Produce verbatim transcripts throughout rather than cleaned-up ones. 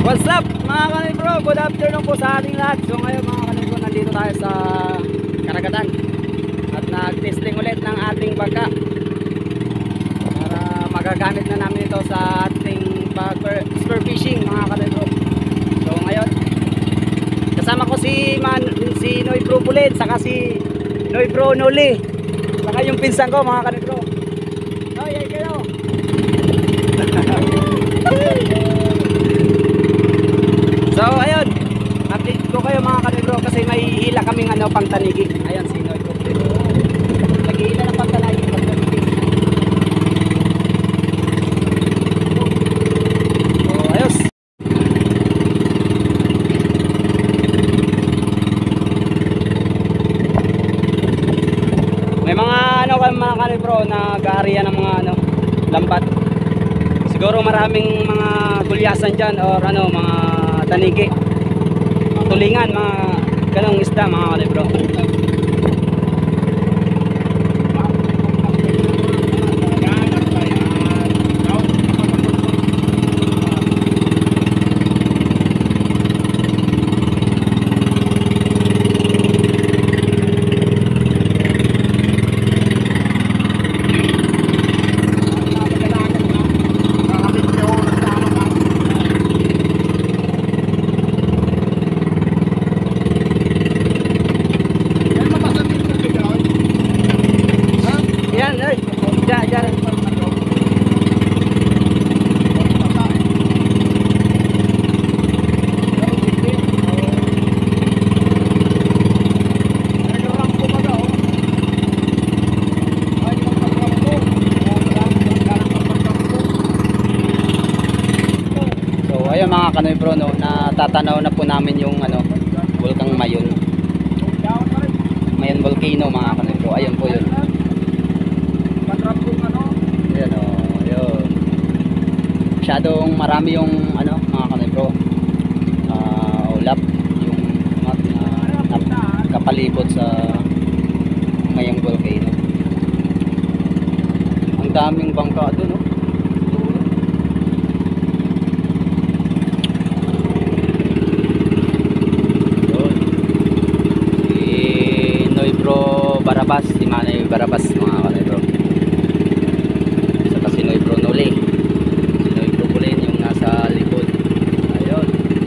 What's up mga kanibro? Good afternoon po sa ating lahat. So ngayon mga kanibro, nandito tayo sa karagatan at nag-testing ulit ng ating bangka para magagamit na namin ito sa ating pag-spear fishing mga kanibro. So ngayon kasama ko si Man, si Noy Bro Pulit, saka si Noy Bro Noli, saka yung pinsan ko mga kanibro. Noy, ay kayo. So ayun, update ko kayo mga kanibro kasi may hila kaming ano, pang tanigi. Ayun si Noy Bro Pulit. Naghihila ng pang tanigi, pang tanigi. So ayos. May mga ano kami mga kanibro, nag-aariya ng mga ano, lambat. Siguro maraming mga gulyasan dyan or ano, mga tanigi, tulingan, mga ganong isda mga kanibro. Mga kanibro, no, natatanaw na po namin yung ano, Bulkang Mayon. Mayon Volcano mga kanibro. Ayun po yun. Ayun, oh, ayun. Masyadong marami yung ano, mga kanibro, uh, ulap yung uh, kapalibot sa Mayong Volcano. Ang daming bangka doon, no? Barabas, si Manay Barabas mga kanibro. Saka si Noy Bro Noli, si Noy Bro Pulin yung nasa likod. Ayun.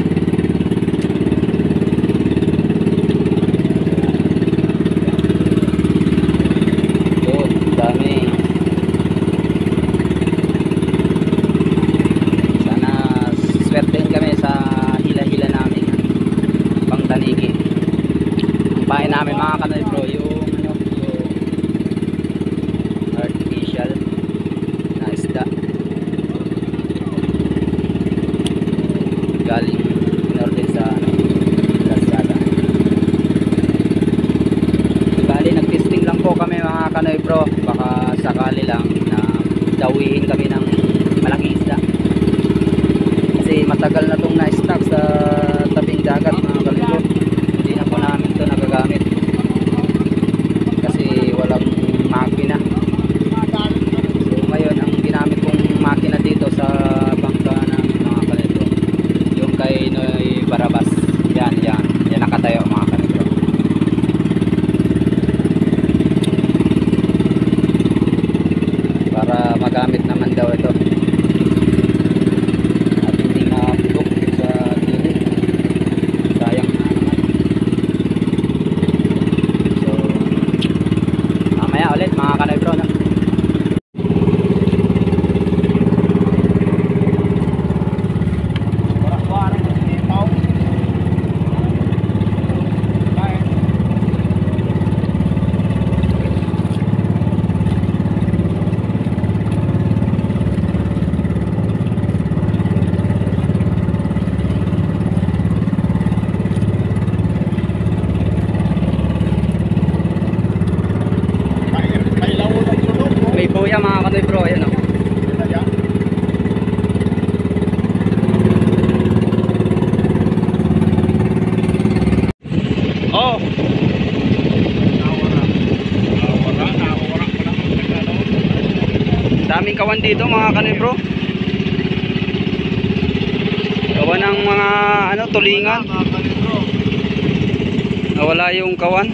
Yun, dami. Sana swertein kami sa hila-hila namin pang tanigi. Pain namin mga kanibro yung galing in-order sa Lazada. Bali, nag-testing lang po kami mga kanibro, baka sakali lang na dawihin kami ng malaking isda kasi matagal na itong na-stock sa tabing dagat mga kanibro. Hindi na po namin ito nagagamit kasi walang makina. So ngayon ang ginamit kong makina dito sa bangka na kay Noy Barabas. Yan, yan. Yan nakatayo mga kanibro. Para magamit naman daw ito. At hindi mabugok sa tiri. Sayang na naman. So, mamaya ulit mga kanibro, no? Kuya mga kanibro, ayan o. Oh. Daming kawan dito mga kanibro. Gawa ng mga ano, tulingan. Nawala yung kawan.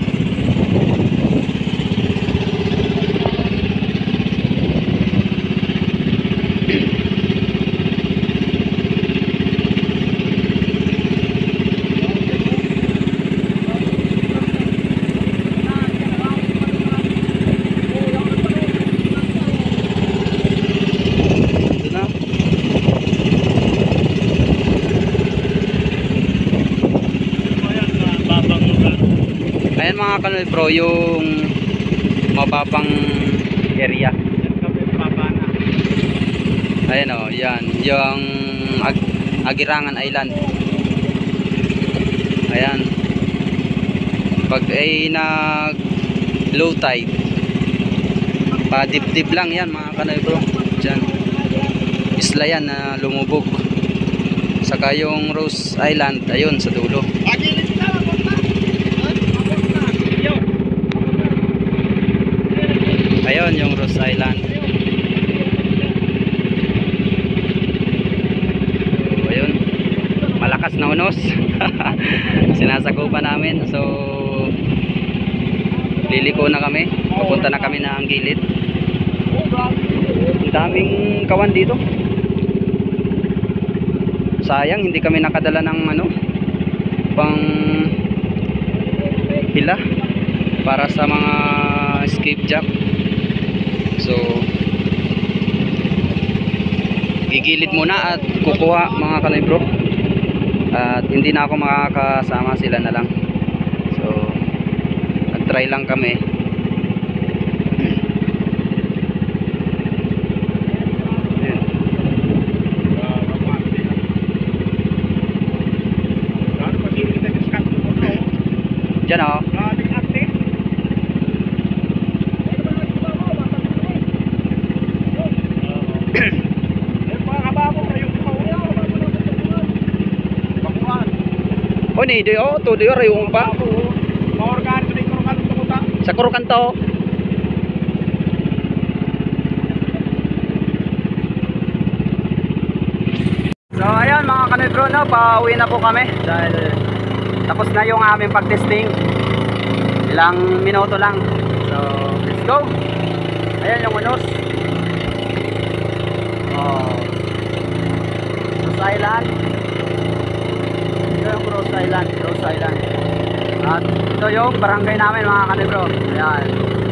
Ayan mga kanoy bro, yung mababang area. Ayan o, yan yung Ag Agirangan Island. Ayan, pag ay nag low tide, pa dip dip lang yan mga kanoy bro. Diyan isla yan na lumubog. Saka yung Rose Island, ayun sa dulo. Ayun yung Rose Island. So, ayun, malakas na unos. Sinasagupan namin. So liliko na kami. Pupunta na kami ng gilid. Ang daming kawan dito. Sayang hindi kami nakadala ng ano, pang hila para sa mga escape jack. So gigilid muna at kukuha mga kanoy bro. At hindi na ako makakasama, sila na lang. So nag-try lang kami. Diyan o. Oh ni di oh to di yung pa. Sa kurukan to. So ayan mga kanoy bro, no, pauwi na po kami dahil tapos na yung aming pag-testing. Ilang minuto lang. So let's go. Ayan yung unos. Oh, Rose Island. Ito yung Rose Island, Rose Island. At ito yung barangay namin mga kanoy bro. Ayan.